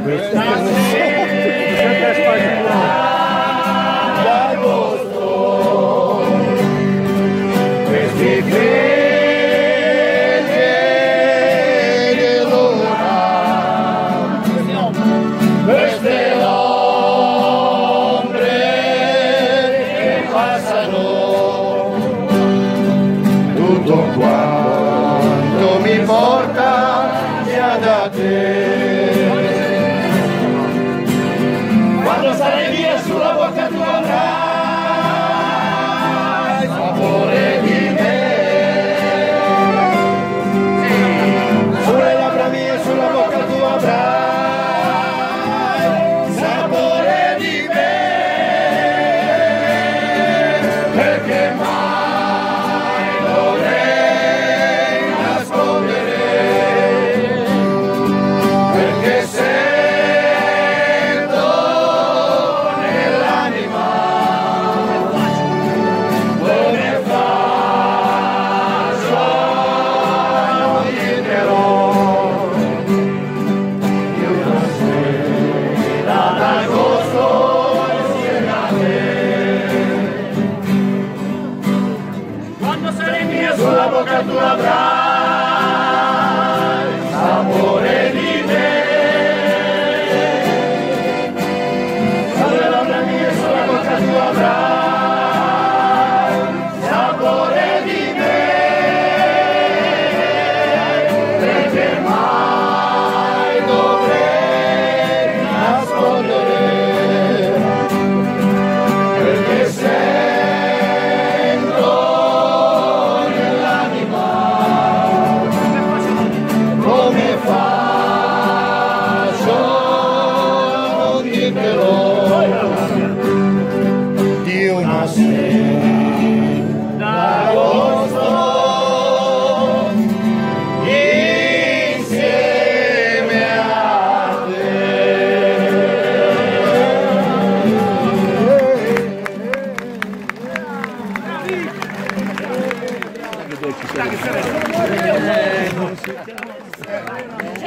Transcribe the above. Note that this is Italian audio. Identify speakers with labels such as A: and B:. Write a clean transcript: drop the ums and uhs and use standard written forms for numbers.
A: Tutto quanto mi porta via da te. Quando sarai via sulla bocca tu avrai sapore di me. Sulle labbra mie, sulla bocca tu avrai sapore di me. Perché mai dovrei nascondere, perché sento nell'anima come faccio a non dirtelo. Io una sera d'agosto insieme a te. Quando sarai mia sulla bocca tu avrai sapore di me. Sulle labbra mie, sulla bocca tu avrai sapore di me. Perché mai dovrei nascondere, perché sento nell'anima come faccio a non dirtelo. Di una sera d'agosto insieme a te.